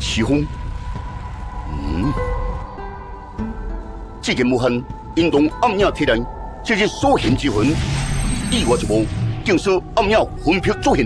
西风。这件武汉引动暗影铁人，这是所现之魂，意外一幕，竟使暗影魂魄作现。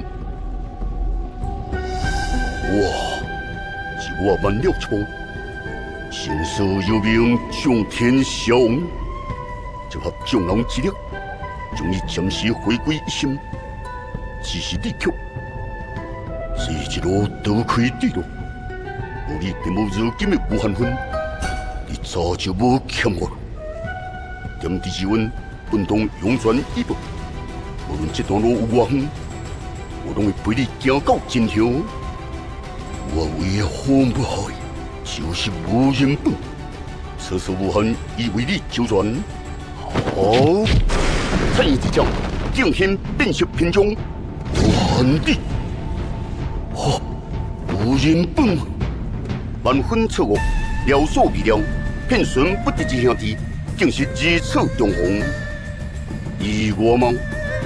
哇！是我慢了一步，神色有名，上天下王，集合众人之力，将伊暂时回归一心。只是你却，是一路刀开地落，无你并无如今的武汉魂。 你早就无欠我了。点滴之温，运动永传一步。无论这段路有多远，我拢会陪你行到尽头。我为何不害，就是无人本。此次武汉已为你周全。好，趁一之将，敬天变色篇章，武汉你，好，无人本，万分错误。 料所未料，骗孙不敌之兄弟，竟是如此重逢。以我吗？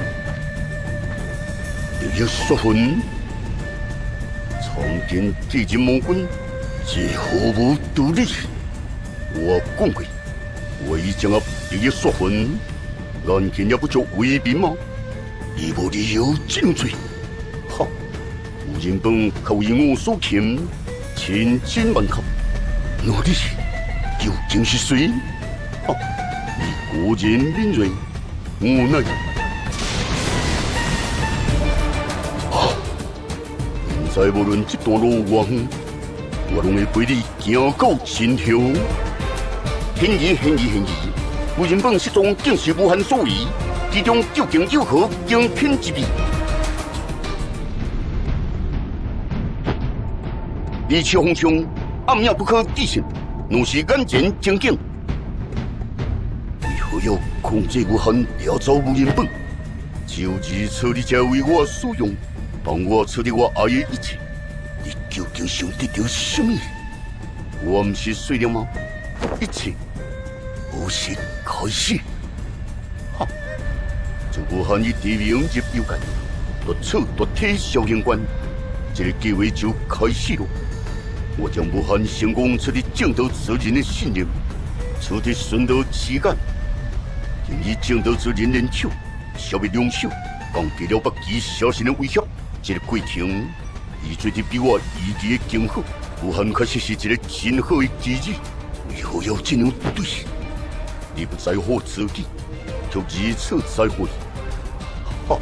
第一说魂，苍天地人魔君，是何无独立？我讲过，我已将啊第一说魂，难见也不足为民吗？你无理由这样做。哈！吴仁本可为我所擒，千金万刻。 我的究竟是谁？啊！你果然敏锐，无奈。啊！现在无论这段路多远，我拢会陪你行到尽头。显然，吴仁本失踪竟是武汉所为，其中究竟有何惊天之秘？一气风冲。 暗影不可置信，若是眼前情景，为何要控制武汉掠走吴仁本？就如此，你才为我所用，帮我处理我爱的一切。你究竟想得到什么？我不是碎了吗？一切无是开始。哈！自武汉以地名入幽界，夺取夺体小灵关，这个计划就开始了。 我将武汉成功彻底争夺之人的信任，彻底顺道期间，并以争夺之人人手消灭两手，降低了北极小心的威胁。这个过程，伊做得比我预期的更好。武汉确实是一个真好的机遇，为何要这样对？你不在乎自己，却如此在乎伊。哈！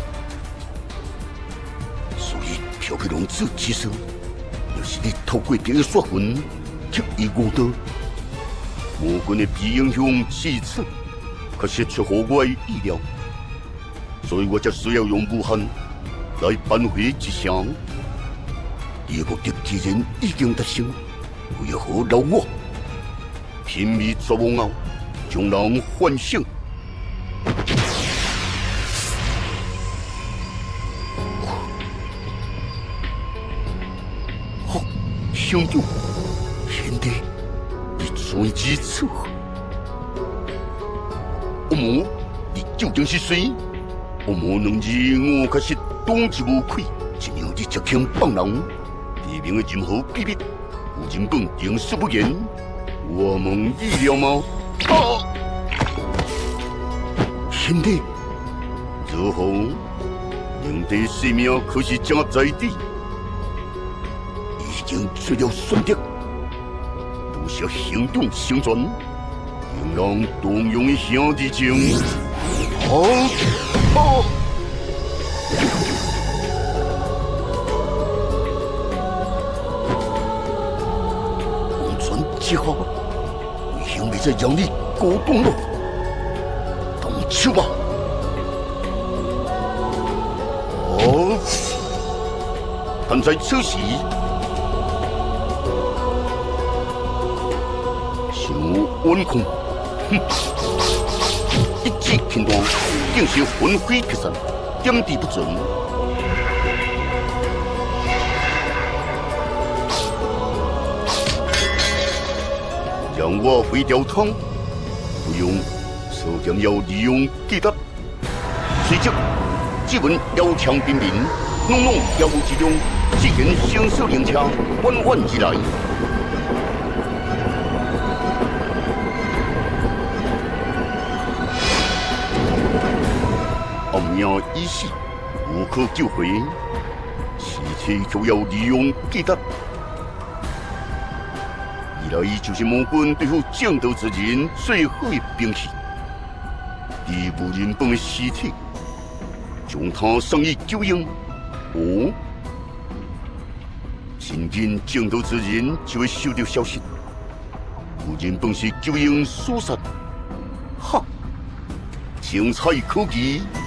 所以飘飘龙子之身。 是你透过别个说魂，刻意误导。魔君的皮影响至此，确实出乎我的意料，所以我才需要用武汉来扳回一城。你的目的既然已经达成，为何留我拼命作梦后，将人唤醒？兄弟，兄弟，你怎如此？恶魔，你究竟是谁？恶魔能知我可是当之无愧，怎样你才肯帮人？地名的任何秘密，吴仁本定是不言。我蒙意料吗？啊！兄弟，如何？兄弟性命可是正在地。 已经做了选择，不惜行动成全，令人动容的兄弟情。好，完全之下，我兄弟在让你过公路，动手吧！好，但在此时。 温控，哼！一记片段，竟是魂飞魄散，点地不准。让我回调汤，不用，首先要利用技能。随即，只闻摇枪兵临， 浓浓烟雾之中，几间行驶灵车缓缓而来。暗影已死，无可救回，尸体就要利用击打。以来就是魔君对付正道之人最好的兵器。以无人本的尸体，将他送于九阴。哦，亲近正道之人就会收到消息，无人本是九阴所杀。哈，精彩可期。